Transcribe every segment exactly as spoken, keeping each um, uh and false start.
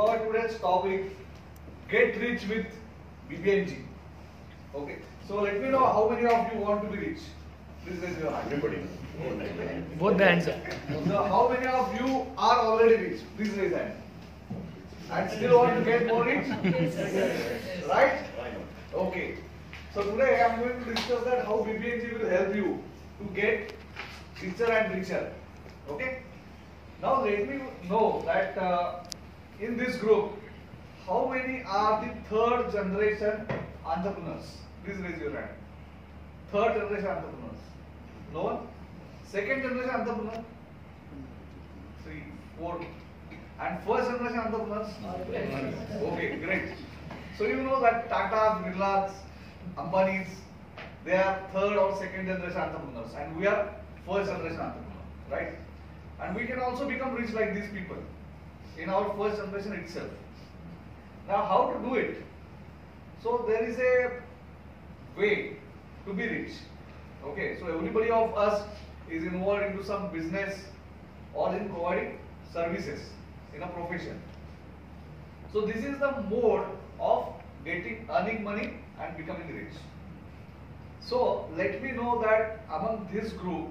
our today's topic, get rich with B B N G. Okay, so let me know how many of you want to be rich. Please raise your hand. Everybody. Both the hands. So how many of you are already rich? Please raise hand. And still want to get more rich? Right? Okay. So today I am going to discuss that how B B N G will help you to get richer and richer. Okay. Now let me know that uh, in this group, how many are the third generation entrepreneurs? Please raise your hand. Third generation entrepreneurs. No one? Second generation entrepreneur? Three, four. And first generation entrepreneurs? Okay, great. So you know that Tata, Birlas, Ambani's, they are third or second generation entrepreneurs, and we are first generation entrepreneurs, right? And we can also become rich like these people in our first generation itself. Now, how to do it? So there is a way to be rich. Okay, so everybody of us is involved into some business or in providing services in a profession. So this is the mode of getting earning money and becoming rich. So let me know that among this group,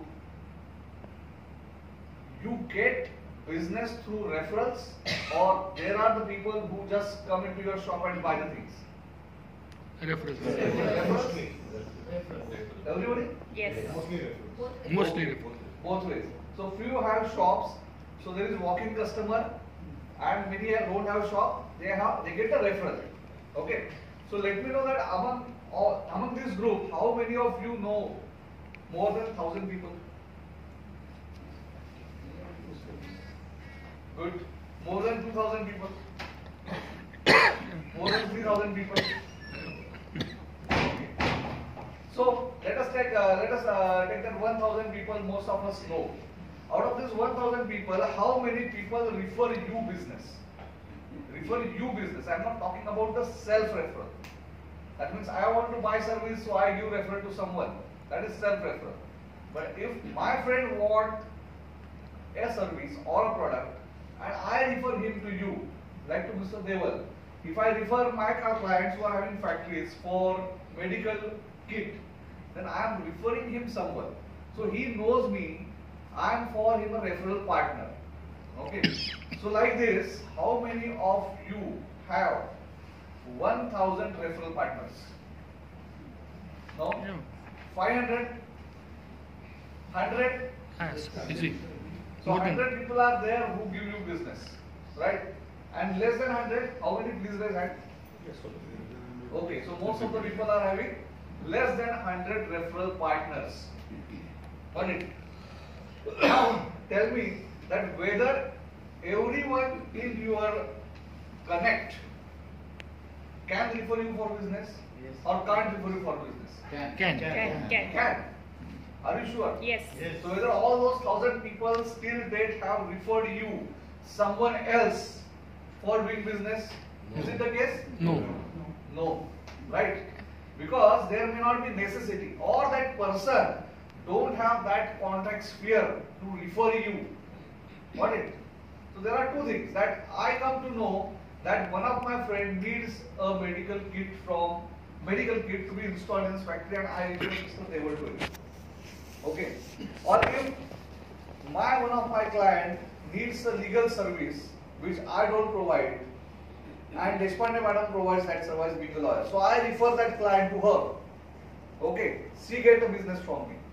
you get business through referrals, or there are the people who just come into your shop and buy the things? Referrals. Referrals? Everybody? Yes. Mostly referrals. Both ways. So few have shops, so there is walk-in customer, and many don't have shop, they have they get a referral. Okay. So let me know that among all, among this group, how many of you know more than thousand people? Good. More than two thousand people. More than three thousand people. Okay. So let us take uh, let us uh, take that one thousand people most of us know. Out of this one thousand people, how many people refer you business? Refer you business. I am not talking about the self-referral. That means I want to buy service, so I give referral to someone. That is self-referral. But if my friend want a service or a product, and I refer him to you, like to Mister Deval. If I refer my clients who are having factories for medical kit, then I am referring him someone. So he knows me, I am for him a referral partner. Okay. So like this, how many of you have one thousand referral partners? No? Yeah. five hundred? one hundred? Yes, easy. So More one than- hundred people are there who give you business, right? And less than one hundred, how many please raise hand? Okay, so most of the people are having less than one hundred referral partners. Got it? Now tell me that whether everyone in your connect can refer you for business, Yes. or can't refer you for business? Can. Can. Can. Can. Can. Are you sure? Yes. So whether all those thousand people still date have referred you someone else for doing business? Is it the case? No. No. Right? Because there may not be necessity, or that person don't have that contact sphere to refer you. Got it? So there are two things that I come to know that one of my friend needs a medical kit from medical kit to be installed in his factory, and I refer Mister Deval to it. Okay. Or if my one of my client needs a legal service which I don't provide, and Deshpande madam provides that service being a lawyer, so I refer that client to her. Okay. She get a business from me.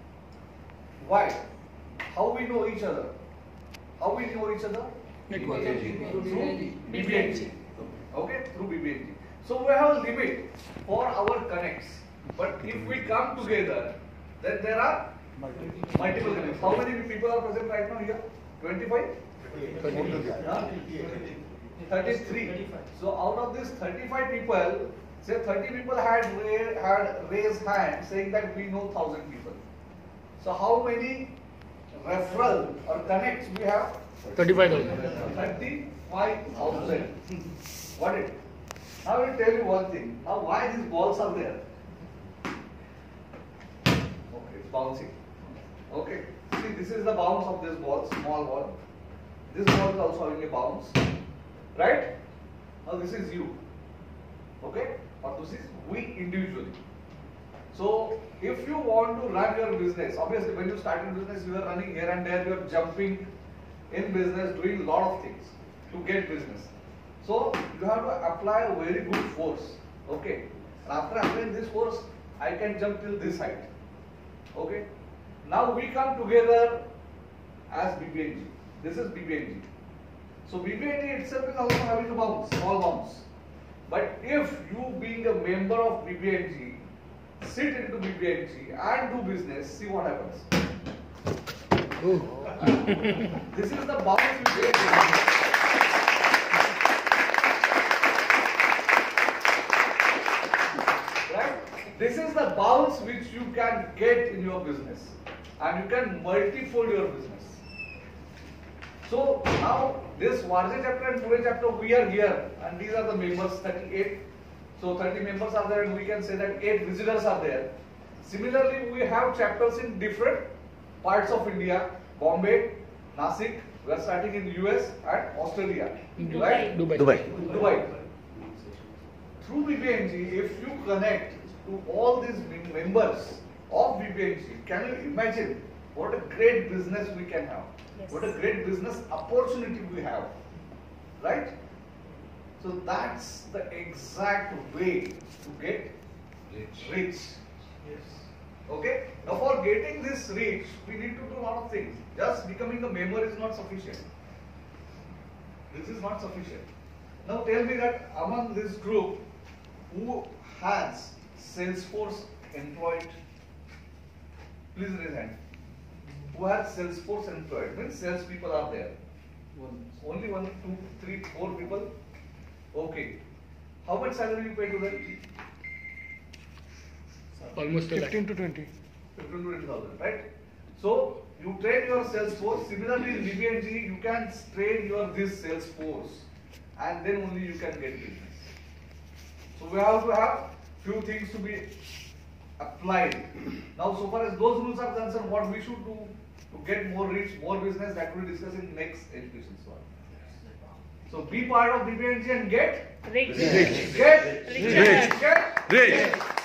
Why? How we know each other? How we know each other? Network. Through B B N G. Okay, through B B N G. So we have a limit for our connects. But if we come together, then there are multiple connects. How many people are present right now here? twenty-five? Huh? thirty-three. So out of these thirty-five people, say thirty people had, ra had raised hand saying that we know one thousand people. So how many referral or connects we have? thirty-five thousand. thirty-five thousand. Got it? Now I will tell you one thing. Now why these balls are there? Okay, it's bouncing. Okay. See, this is the bounce of this ball, small ball. This ball is also having a bounce. right? Now this is you, okay? Or this is we individually. So if you want to run your business, obviously when you start in business, you are running here and there, you are jumping in business, doing a lot of things to get business. So you have to apply a very good force, okay? After applying this force, I can jump till this height, okay? Now we come together as B B N G. This is B B N G. So B B N G itself is also having a bounce, small bounce. But if you being a member of B B N G, sit into B B N G and do business, see what happens. This is the bounce you get. Right? This is the bounce which you can get in your business, and you can multifold your business. So now this Varje chapter and Pune chapter, we are here, and these are the members, thirty-eight. So thirty members are there, and we can say that eight visitors are there. Similarly, we have chapters in different parts of India, Bombay, Nasik. We are starting in U S and Australia, Dubai. right? Dubai. Dubai. Dubai. Through B B N G, if you connect to all these mem- members of B B N G, can you imagine what a great business we can have? Yes. What a great business opportunity we have, right? So that's the exact way to get rich. rich. Yes. Okay? Now for getting this rich, we need to do a lot of things. Just becoming a member is not sufficient. This is not sufficient. Now tell me that among this group, who has Salesforce employed? Please raise hand. Who has Salesforce employed? Means sales people are there. One. Only one, two, three, four people. Okay. How much salary you pay to them? Almost a lakh. fifteen to twenty. fifteen to twenty thousand, right? So you train your sales force. Similarly, in B B N G, you can train your this sales force, and then only you can get business. So we have to have few things to be applied. Now, so far as those rules are concerned, what we should do to get more reach, more business, that we will discuss in next education slot. So be part of B B N G and get Rich. Get Rich. Get Rich.